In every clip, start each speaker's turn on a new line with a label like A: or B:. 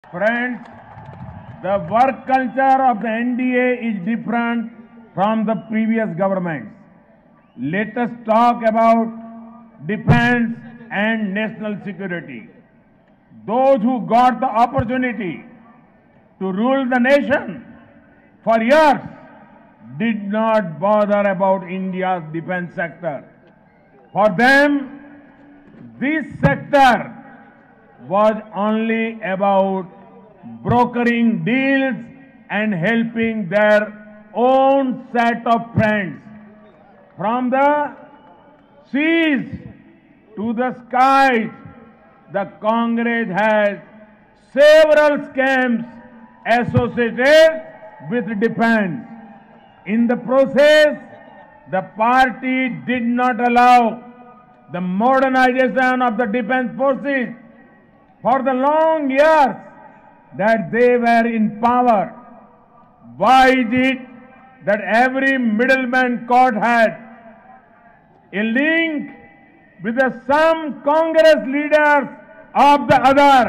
A: Friends, the work culture of the NDA is different from the previous governments. Let us talk about defense and national security. Those who got the opportunity to rule the nation for years did not bother about India's defense sector. For them, this sector was only about brokering deals and helping their own set of friends. From the seas to the skies, the Congress has several scams associated with defense. In the process, the party did not allow the modernization of the defense forces for the long years that they were in power. Why is it that every middleman court had a link with some Congress leaders of the other?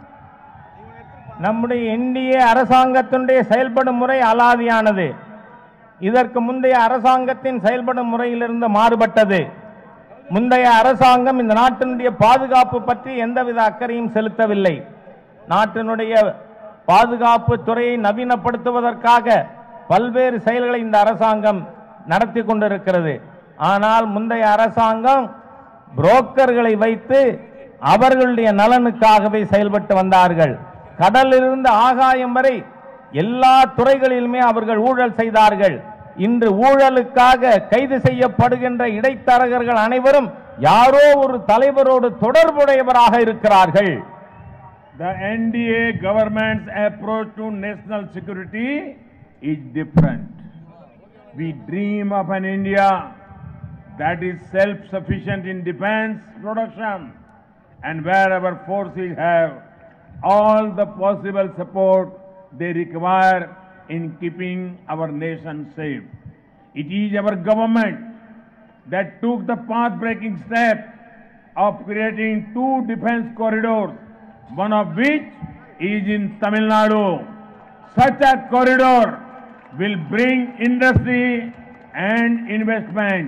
B: நம்முடைய இந்திய அரசாங்கத்தினுடைய செயல்படும் முறை அலாதியானது. இதற்கு முந்தைய அரசாங்கத்தின் செயல்படும் முறையிலிருந்து மாறுபட்டது. முந்தைய அரசாங்கம் இந்த நாட்டினுடைய பாதுகாப்பு பற்றி எந்தவித அக்கறையும் செலுத்தவில்லை. நாட்டினுடைய பாதுகாப்பு துறையை நவீனப்படுத்துவதற்காக பல்வேறு செயல்களை இந்த அரசாங்கம் நடத்தி கொண்டிருக்கிறது. ஆனால் முந்தைய அரசாங்கம் புரோக்கர்களை வைத்து அவர்களுடைய நலனுக்காகவே செயல்பட்டு வந்தார்கள். கடலிலிருந்து ஆகாயம் வரை எல்லா துறைகளிலுமே அவர்கள் ஊழல் செய்தார்கள். இன்று ஊழலுக்காக கைது செய்யப்படுகின்ற இடைத்தரகர்கள் அனைவரும் யாரோ ஒரு தலைவரோடு தொடர்புடையவராக இருக்கிறார்கள்.
A: The NDA government's approach to national security is different. We dream of an India that is self-sufficient in defense production and where our forces have all the possible support they require in keeping our nation safe. It is our government that took the path-breaking step of creating 2 defense corridors, one of which is in Tamil Nadu. Such a corridor will bring industry and investment,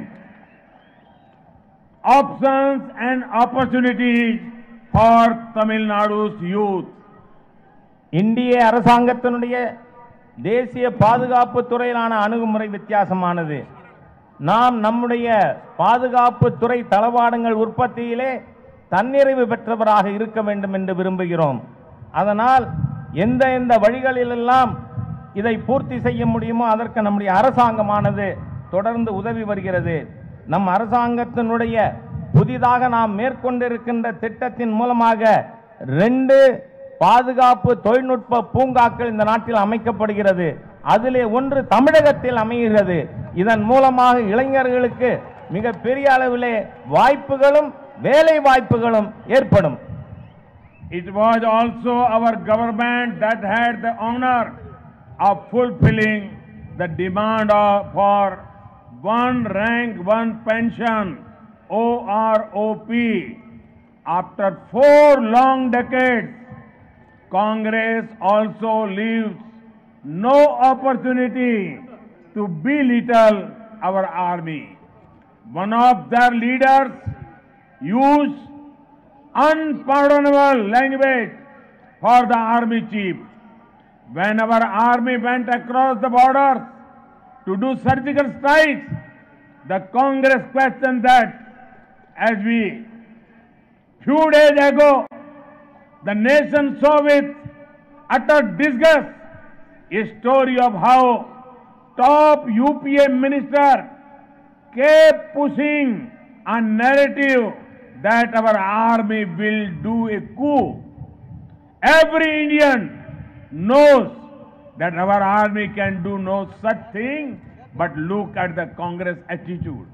A: options and opportunities for Tamil Nadu's youth.
B: இந்திய அரசாங்கத்தினுடைய தேசிய பாதுகாப்பு துறையிலான அணுகுமுறை வித்தியாசமானது. நாம் நம்முடைய பாதுகாப்பு துறை தளவாடங்கள் உற்பத்தியிலே தன்னிறைவு பெற்றவராக இருக்க வேண்டும் என்று விரும்புகிறோம். அதனால் எந்த வழிகளிலெல்லாம் இதை பூர்த்தி செய்ய முடியுமோ அதற்கு நம்முடைய அரசாங்கமானது தொடர்ந்து உதவி வருகிறது. நம் அரசாங்கத்தினுடைய புதிதாக நாம் மேற்கொண்டிருக்கின்ற திட்டத்தின் மூலமாக 2 பாதுகாப்பு தொழில்நுட்ப பூங்காக்கள் இந்த நாட்டில் அமைக்கப்படுகிறது. அதிலே ஒன்று தமிழகத்தில் அமைகிறது. இதன் மூலமாக இளைஞர்களுக்கு மிக பெரிய அளவிலே வாய்ப்புகளும் வேலை வாய்ப்புகளும் ஏற்படும்.
A: It was also our government that had the honor of fulfilling the demand for one rank, one pension, OROP. After 4 long decades, Congress also leaves no opportunity to belittle our army. One of their leaders used unpardonable language for the army chief. When our army went across the borders to do surgical strikes, the Congress questioned that as we few days ago the nation saw with utter disgust a story of how top UPA minister kept pushing a narrative that our army will do a coup. Every Indian knows that our army can do no such thing, but look at the Congress attitude.